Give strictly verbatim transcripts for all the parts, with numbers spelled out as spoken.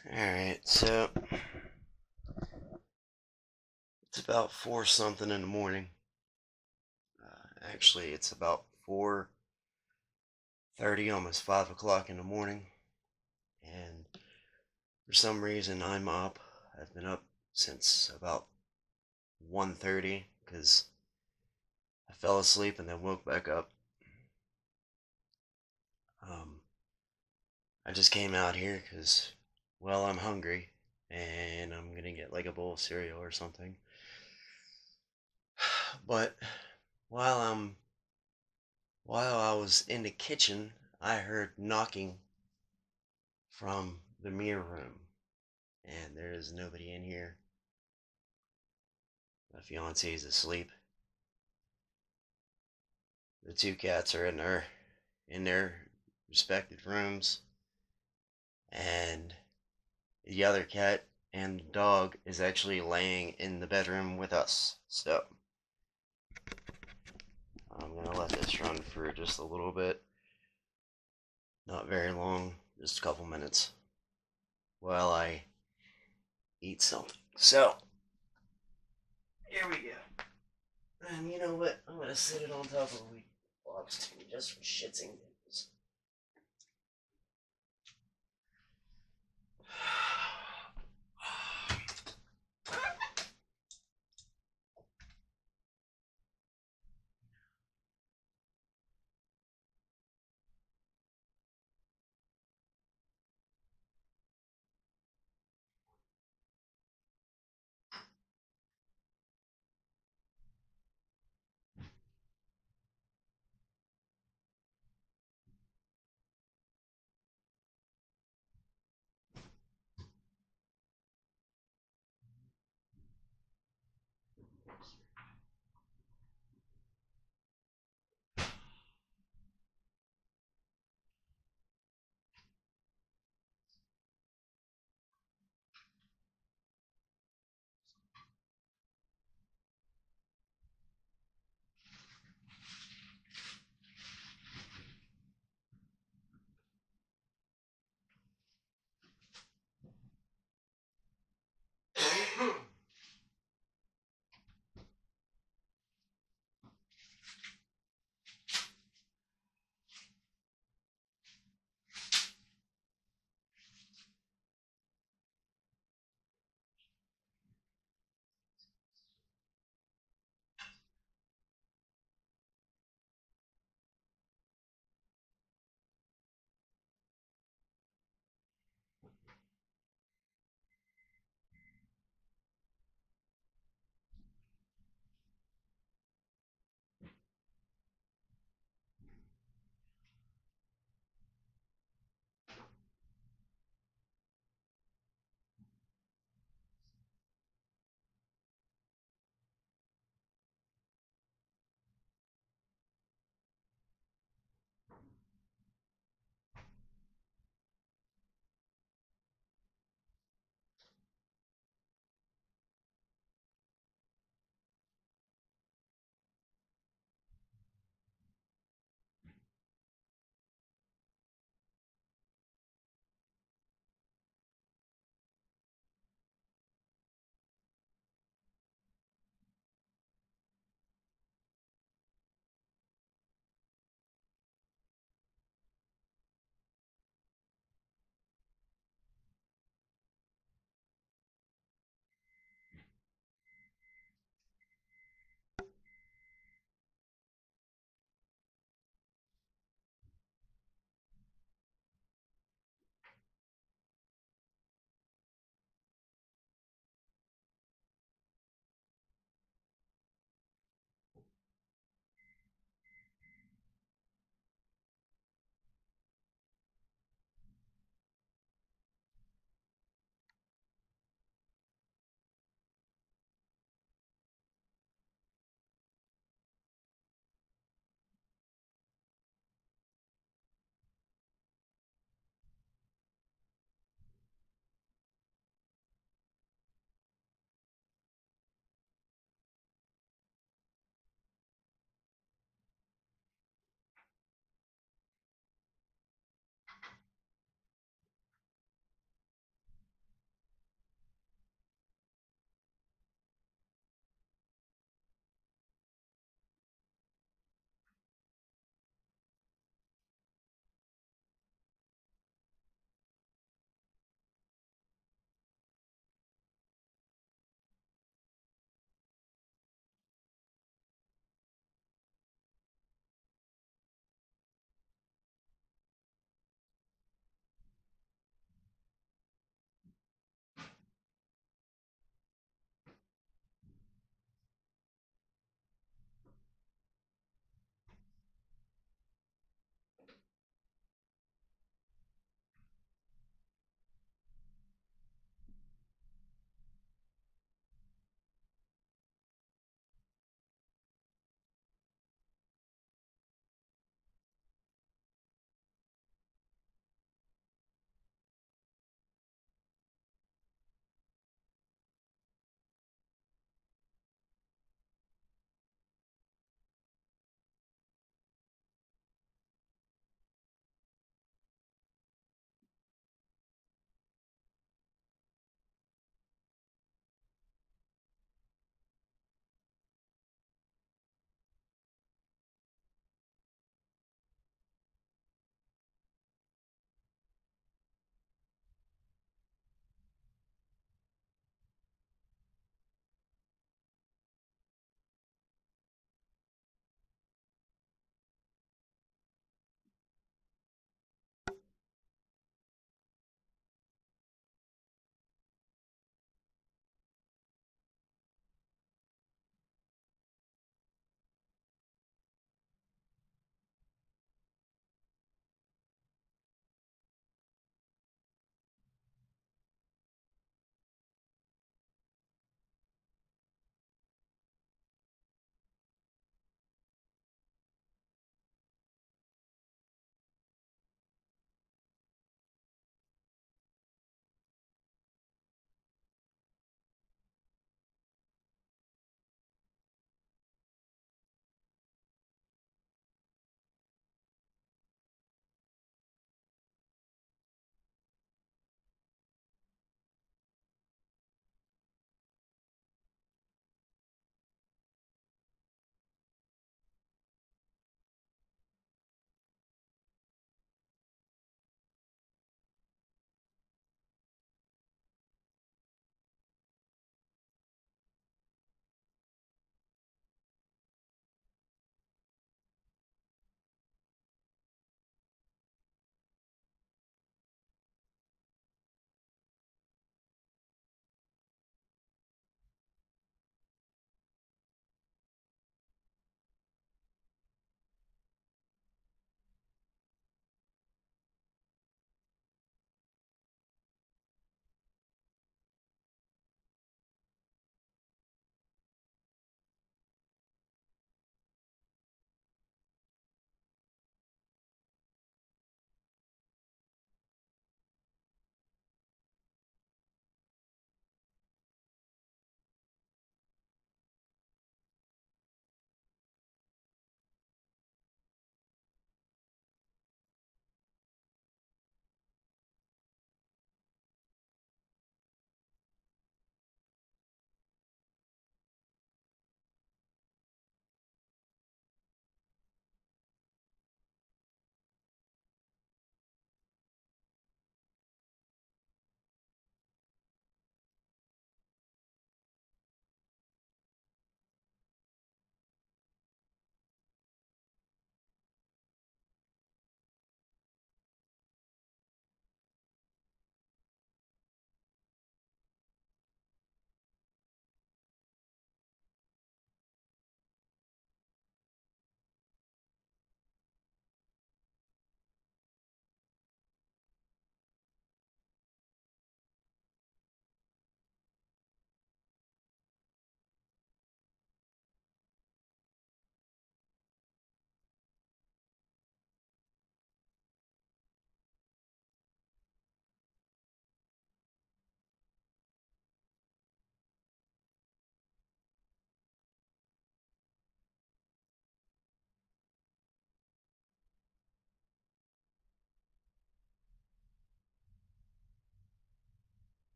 Alright, so it's about four something in the morning. Uh, actually, it's about four thirty, almost five o'clock in the morning. And for some reason, I'm up. I've been up since about one thirty because I fell asleep and then woke back up. Um, I just came out here because, well, I'm hungry and I'm gonna get like a bowl of cereal or something. But while I'm while I was in the kitchen, I heard knocking from the mirror room, and there is nobody in here. My fiance is asleep. The two cats are in their in their respective rooms, and the other cat and the dog is actually laying in the bedroom with us. So I'm gonna let this run for just a little bit, not very long, just a couple minutes, while I eat something. So here we go. And you know what? I'm gonna sit it on top of a wheat box too, just for shits and giggles.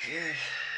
Okay.